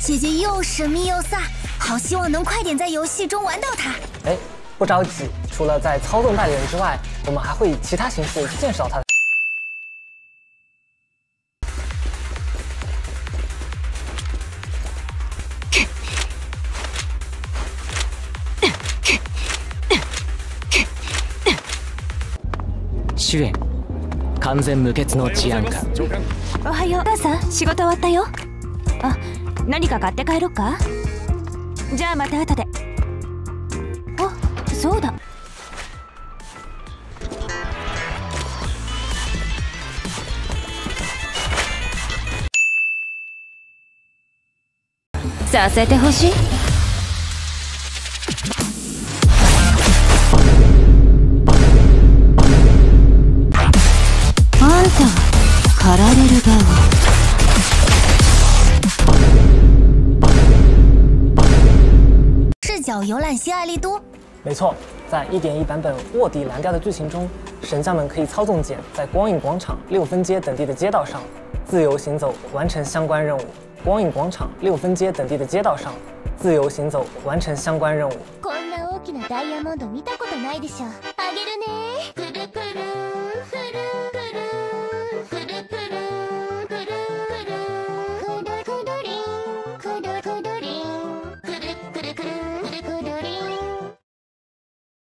姐姐又神秘又飒，好希望能快点在游戏中玩到她。 哎，不着急，除了在操纵代理人之外，我们还会以其他形式见识到她的。 主演完全無欠の治安官。 おはよう。母さん、仕事終わったよ。あ、何か買って帰ろっか。じゃあまた後で。あ、そうだ。させてほしい。あんたは狩られる側。 视角游览新爱丽都。 没错，在1.1版本卧底蓝调的剧情中，神将们可以操纵剑在光影广场、6分街等地的街道上自由行走，完成相关任务。光影广场、6分街等地的街道上自由行走，完成相关任务。 こんな大きなダイヤモンド見たことないでしょ。あげるね。